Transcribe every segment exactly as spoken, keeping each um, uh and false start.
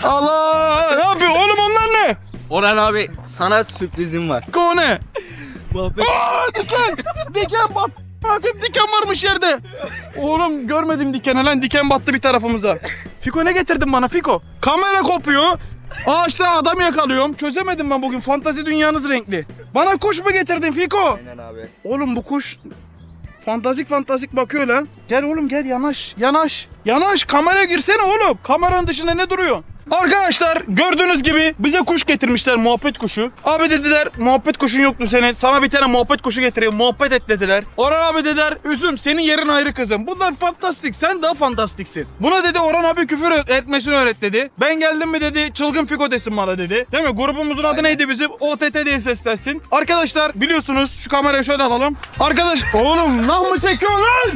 Allah! Ne yapıyor oğlum, onlar ne? Orhan abi sana sürprizim var. Fiko o ne? Aa, diken! Diken bat! Bakın diken varmış yerde. Oğlum görmedim dikeni lan, diken battı bir tarafımıza. Fiko ne getirdin bana Fiko? Kamera kopuyor. Ağaçta adam yakalıyorum. Çözemedim ben bugün. Fantazi dünyanız renkli. Bana kuş mu getirdin Fiko? Aynen abi. Oğlum bu kuş fantastik fantastik bakıyor lan. Gel oğlum gel, yanaş yanaş. Yanaş, kameraya girsene oğlum. Kameranın dışında ne duruyorsun? Arkadaşlar gördüğünüz gibi bize kuş getirmişler, muhabbet kuşu. Abi dediler muhabbet kuşun yoktu senin. Sana bir tane muhabbet kuşu getireyim, muhabbet et dediler. Orhan abi dediler üzüm senin yerin ayrı kızım. Bunlar fantastik, sen daha fantastiksin. Buna dedi Orhan abi küfür etmesini öğret dedi. Ben geldim mi dedi çılgın Fiko desin bana dedi. Değil mi? Grubumuzun adı neydi bizim? O T T diye seslensin. Arkadaşlar biliyorsunuz, şu kamerayı şöyle alalım. Arkadaş oğlum nah mı çekiyor lan?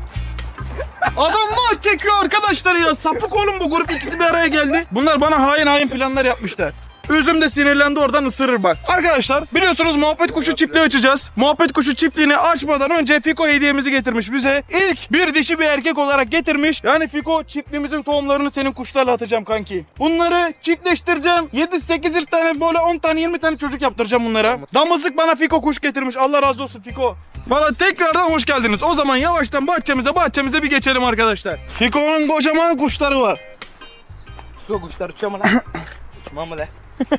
Adam mı çekiyor arkadaşlar ya? Sapık oğlum bu grup, ikisi bir araya geldi. Bunlar bana hain hain planlar yapmışlar. Üzüm de sinirlendi, oradan ısırır bak. Arkadaşlar biliyorsunuz muhabbet kuşu çiftliği açacağız. Muhabbet kuşu çiftliğini açmadan önce Fiko hediyemizi getirmiş bize. İlk bir dişi bir erkek olarak getirmiş. Yani Fiko çiftliğimizin tohumlarını senin kuşlarla atacağım kanki. Bunları çiftleştireceğim. yedi sekiz tane böyle on tane yirmi tane çocuk yaptıracağım bunlara. Damızlık bana Fiko kuş getirmiş. Allah razı olsun Fiko. Bana tekrardan hoş geldiniz. O zaman yavaştan bahçemize bahçemize bir geçelim arkadaşlar. Fiko'nun kocaman kuşları var. Fiko kuşlar uçuyor mu lan? Uçmam mı lan?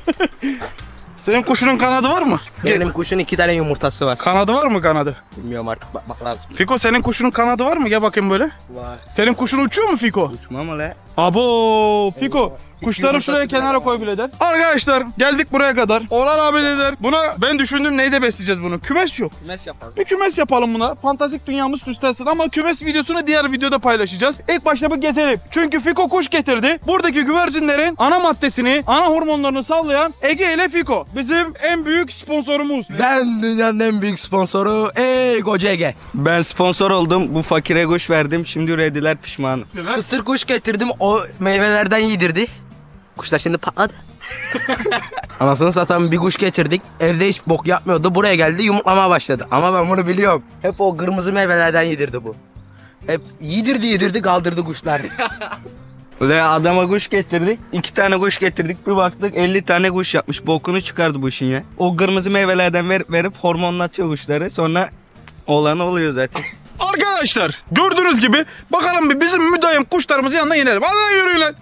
Senin kuşunun kanadı var mı? Benim kuşun iki tane yumurtası var. Kanadı var mı kanadı? Bilmiyorum artık, bakmak lazım. Fiko senin kuşunun kanadı var mı? Gel bakayım böyle. Var. Senin kuşun uçuyor mu Fiko? Uçmam mı lan? Abo Fiko. Kuşları şuraya kenara koy birader. Arkadaşlar geldik buraya kadar. Orhan abi dediler. Buna ben düşündüm, neyde besleyeceğiz bunu? Kümes yok. Kümes yapalım. Bir kümes yapalım buna. Fantastik dünyamız süslensin ama kümes videosunu diğer videoda paylaşacağız. İlk başta bu gezelim. Çünkü Fiko kuş getirdi. Buradaki güvercinlerin ana maddesini, ana hormonlarını sallayan Ege ile Fiko. Bizim en büyük sponsorumuz. Ben dünyanın en büyük sponsoru ey koca Ege. Ben sponsor oldum. Bu fakire kuş verdim. Şimdi ürediler, pişmanım. Kısır kuş getirdim. O meyvelerden yedirdi. Kuşlar şimdi patladı. Anasını satan bir kuş getirdik. Evde hiç bok yapmıyordu. Buraya geldi, yumurtlamaya başladı. Ama ben bunu biliyorum. Hep o kırmızı meyvelerden yedirdi bu. Hep yedirdi yedirdi kaldırdı kuşlar. Ve adama kuş getirdik. iki tane kuş getirdik. Bir baktık elli tane kuş yapmış. Bokunu çıkardı bu işin ya. O kırmızı meyvelerden ver, verip hormonlatıyor kuşları. Sonra olan oluyor zaten. Arkadaşlar gördüğünüz gibi bakalım bir bizim müdahim kuşlarımızın yanına inelim. Hadi yürüyün lan.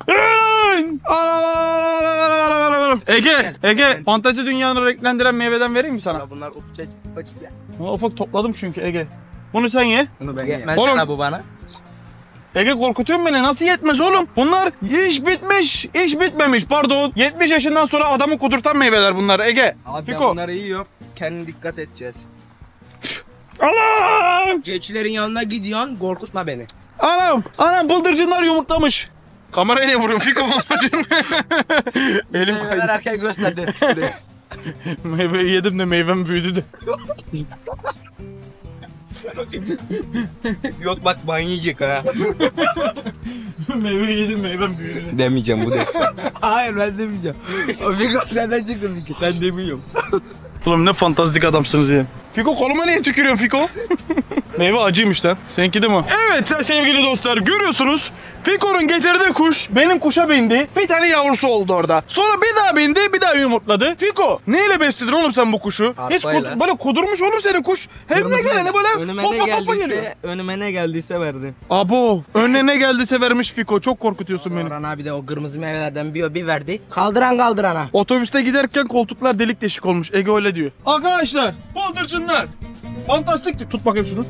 Ege, Ege fantezi dünyanı renklendiren meyveden vereyim mi sana? Bunlar ufak ya. Ufak topladım çünkü Ege. Bunu sen ye. Bunu ben yemez oğlum, bu bana. Ege korkutuyorsun beni, nasıl yetmez oğlum? Bunlar iş bitmiş, iş bitmemiş pardon. yetmiş yaşından sonra adamı kudurtan meyveler bunlar Ege. Abi Fiko. bunları yiyorum. Kendine dikkat edeceğiz. Allah! Gençlerin yanına gidiyorsun, korkutma beni. Anam, anam bıldırcınlar yumurtlamış. Kameraya ne vuruyorsun Fiko? Elim kaydı. Erken gösterdi etkisini. Meyveyi yedim de meyvem büyüdü de. Yok bak ban yiyecek ha. Meyveyi yedim meyvem büyüdü. Demeyeceğim bu desin. Hayır ben demeyeceğim. O Fiko senden çıktı Fiko. Ben demiyorum. Oğlum ne fantastik adamsınız ya. Fiko koluma niye tükürüyorsun Fiko? Meyve acıymış lan. Seninki de mi? Evet sevgili dostlar görüyorsunuz. Fiko'nun getirdiği kuş benim kuşa bindi. Bir tane yavrusu oldu orada. Sonra bir daha bindi, bir daha yumurtladı. Fiko neyle besledin oğlum sen bu kuşu? Hiç kud- böyle kudurmuş oğlum senin kuş. Hem ne gelene böyle önüme popa ne popa geliyor. geldiyse, önüme ne geldiyse verdim. Abo önüne ne geldiyse vermiş Fiko. Çok korkutuyorsun beni. Orhan abi de o kırmızı meyvelerden bir, bir verdi. Kaldıran kaldırana. Otobüste giderken koltuklar delik deşik olmuş. Ege öyle diyor. Arkadaşlar bıldırcınlar. Fantastik. Tut bakayım şunu.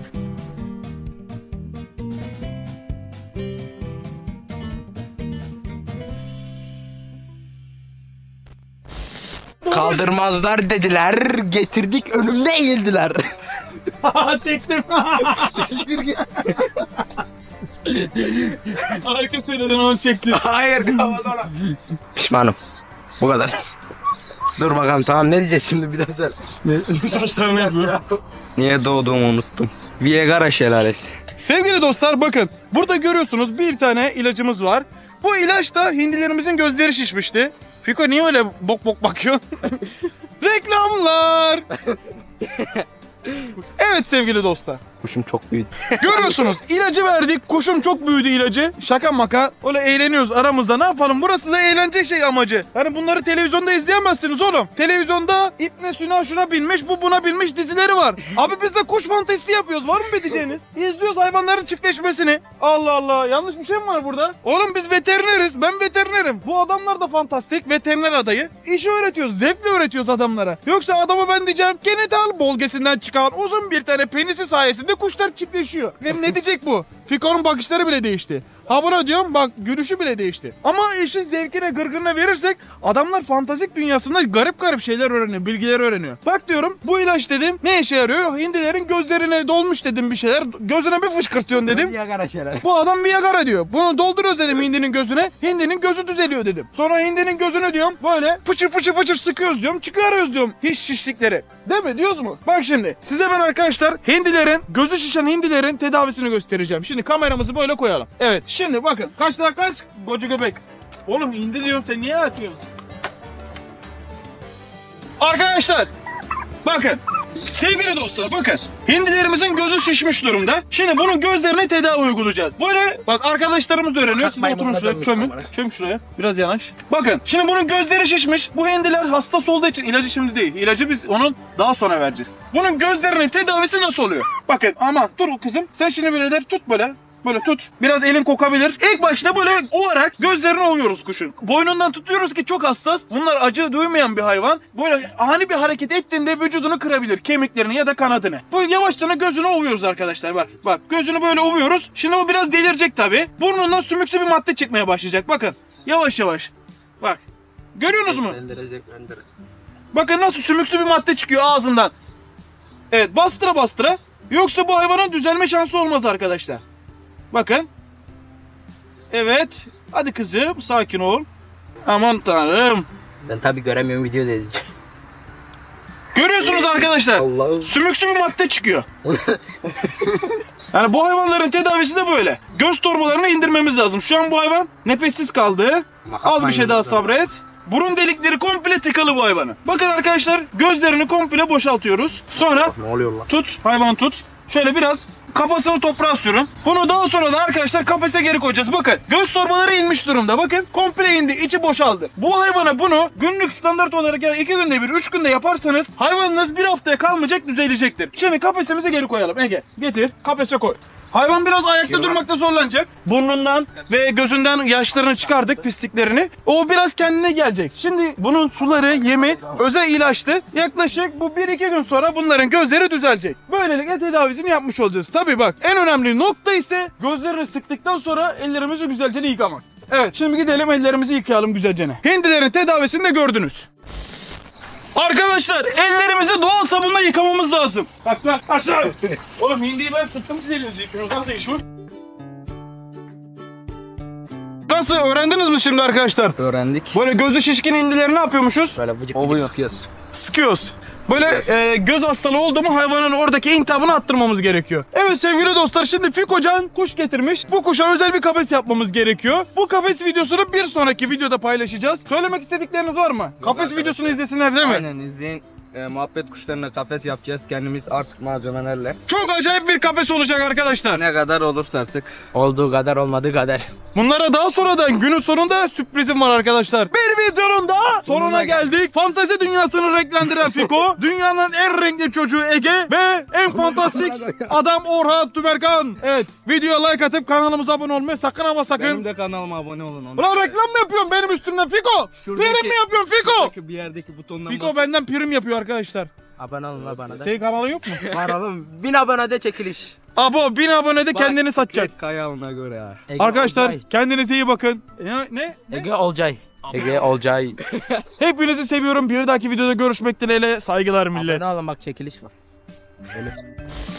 Kaldırmazlar dediler. Getirdik önümde eğildiler. Çektim. Harika söyledin, onu çektim. Hayır. Pişmanım. Bu kadar. Dur bakalım tamam, ne diyeceğiz şimdi, bir daha söyle. Saçlarını yapıyor. Niye doğduğumu unuttum. Viegara şelalesi. Sevgili dostlar bakın. Burada görüyorsunuz bir tane ilacımız var. Bu ilaç da hindilerimizin gözleri şişmişti. Fiko niye öyle bok bok bakıyorsun? Reklamlar. Evet sevgili dostlar. Kuşum çok büyüdü. Görüyorsunuz ilacı verdik. Kuşum çok büyüdü ilacı. Şaka maka. Öyle eğleniyoruz aramızda. Ne yapalım? Burası da eğlence şey amacı. Hani bunları televizyonda izleyemezsiniz oğlum. Televizyonda İbne Sina şuna binmiş, bu buna binmiş dizileri var. Abi biz de kuş fantezisi yapıyoruz. Var mı bir diyeceğiniz? İzliyoruz hayvanların çiftleşmesini. Allah Allah. Yanlış bir şey mi var burada? Oğlum biz veterineriz. Ben veterinerim. Bu adamlar da fantastik. Veteriner adayı. İşi öğretiyoruz. Zevkle öğretiyoruz adamlara. Yoksa adama ben diyeceğim genital bölgesinden çıkan uzun bir tane penisi sayesinde kuşlar çiftleşiyor. Ve ne diyecek bu? Fiko'nun bakışları bile değişti. Ha buna diyorum bak gülüşü bile değişti. Ama işin zevkine gırgırına verirsek adamlar fantastik dünyasında garip garip şeyler öğreniyor, bilgiler öğreniyor. Bak diyorum bu ilaç dedim ne işe yarıyor? Hindilerin gözlerine dolmuş dedim bir şeyler. Gözüne bir fışkırtıyorsun dedim. Bu adam Viagra diyor. Bunu dolduruyoruz dedim hindinin gözüne. Hindinin gözü düzeliyor dedim. Sonra hindinin gözünü diyorum böyle fıçır fıçır fıçır sıkıyoruz diyorum. Çıkarıyoruz diyorum hiç şişlikleri. Değil mi diyoruz mu? Bak şimdi size ben arkadaşlar hindilerin gözü şişen hindilerin tedavisini göstereceğim. Şimdi kameramızı böyle koyalım. Evet şimdi bakın kaç daha kaç koca göbek. Oğlum hindi diyorum sen niye atıyorsun? Arkadaşlar bakın sevgili dostlar bakın hindilerimizin gözü şişmiş durumda. Şimdi bunun gözlerine tedavi uygulayacağız. Böyle bak arkadaşlarımız da öğreniyor. Siz de oturun şuraya çömün. Çöm şuraya. Biraz yanaş. Bakın şimdi bunun gözleri şişmiş. Bu hindiler hassas olduğu için ilacı şimdi değil. İlacı biz onun daha sonra vereceğiz. Bunun gözlerinin tedavisi nasıl oluyor? Bakın aman dur kızım. Sen şimdi birader tut böyle. Böyle tut. Biraz elin kokabilir. İlk başta böyle ovarak gözlerini ovuyoruz kuşun. Boynundan tutuyoruz ki çok hassas. Bunlar acı duymayan bir hayvan. Böyle ani bir hareket ettiğinde vücudunu kırabilir. Kemiklerini ya da kanadını. Bu yavaşça gözünü ovuyoruz arkadaşlar. Bak bak gözünü böyle ovuyoruz. Şimdi o biraz delirecek tabii. Burnundan sümüksü bir madde çıkmaya başlayacak. Bakın yavaş yavaş. Bak. Görüyorsunuz mu? Bakın nasıl sümüksü bir madde çıkıyor ağzından. Evet bastıra bastıra. Yoksa bu hayvanın düzelme şansı olmaz arkadaşlar. Bakın. Evet. Hadi kızım sakin ol. Aman tanrım. Ben tabii göremiyorum videoda izleyeceğim. Görüyorsunuz arkadaşlar. Allah'ım. Sümüksü bir madde çıkıyor. Yani bu hayvanların tedavisi de böyle. Göz torbalarını indirmemiz lazım. Şu an bu hayvan nefessiz kaldı. Az bir şey daha sabret. Burun delikleri komple tıkalı bu hayvanın. Bakın arkadaşlar gözlerini komple boşaltıyoruz. Sonra Ne oluyor lan? tut hayvan tut. Şöyle biraz kafasını toprağa sürün. Bunu daha sonra da arkadaşlar kafese geri koyacağız. Bakın göz torbaları inmiş durumda. Bakın komple indi. İçi boşaldı. Bu hayvana bunu günlük standart olarak ya iki günde bir, üç günde yaparsanız hayvanınız bir haftaya kalmayacak düzelecektir. Şimdi kafesimize geri koyalım. Ege getir kafese koy. Hayvan biraz ayakta durmakta zorlanacak. Burnundan ve gözünden yaşlarını çıkardık, pisliklerini. O biraz kendine gelecek. Şimdi bunun suları, yemi özel ilaçtı. Yaklaşık bu bir iki gün sonra bunların gözleri düzelecek. Böylelikle tedavisini yapmış olacağız. Tabii bak en önemli nokta ise gözlerini sıktıktan sonra ellerimizi güzelce yıkamak. Evet şimdi gidelim ellerimizi yıkayalım güzelce. Hindilerin tedavisini de gördünüz. Arkadaşlar ellerimizi doğal sabunla yıkamamız lazım. Bak bak aşağı. Oğlum hindiyi ben sıktım siz elinizi yıkıyorsunuz. Nasıl iş bu? Nasıl öğrendiniz mi şimdi arkadaşlar? Öğrendik. Böyle gözü şişkin hindileri ne yapıyormuşuz? Böyle vıcık vıcık sıkıyoruz. Sıkıyoruz. Böyle e, göz hastalığı oldu mu hayvanın oradaki intihabını attırmamız gerekiyor. Evet sevgili dostlar şimdi Fikocan kuş getirmiş. Bu kuşa özel bir kafes yapmamız gerekiyor. Bu kafes videosunu bir sonraki videoda paylaşacağız. Söylemek istedikleriniz var mı? Kafes videosunu izlesinler değil mi? Aynen izleyin. E, muhabbet kuşlarına kafes yapacağız kendimiz artık malzemelerle. Çok acayip bir kafes olacak arkadaşlar. Ne kadar olursa artık. Olduğu kadar olmadığı kadar. Bunlara daha sonradan günün sonunda sürprizim var arkadaşlar. Bir videonun daha sonuna geldik. Fantezi dünyasını renklendiren Fiko, dünyanın en renkli çocuğu Ege ve en fantastik adam Orhan Tümerkan. Evet, videoya like atıp kanalımıza abone olmayı sakın ama sakın. Benim de kanalıma abone olun. Onu. Ulan reklam mı yapıyorsun benim üstümden Fiko? Şuradaki- Prim mi yapıyorsun Fiko? Şuradaki bir yerdeki butondan Fiko bas. benden prim yapıyor arkadaşlar. Abone olun la bana da. Senin kanalı yok mu? Var oğlum. Bin abonede çekiliş. Abo bin abonede kendini satacak. Ket Kayağına göre ha. Arkadaşlar kendinize iyi bakın. Ne? Ne? Ege Olcay. Ege Olcay. Hepinizi seviyorum. Bir dahaki videoda görüşmek dileğiyle. Saygılar millet. Abone olun bak çekiliş var. Öyle.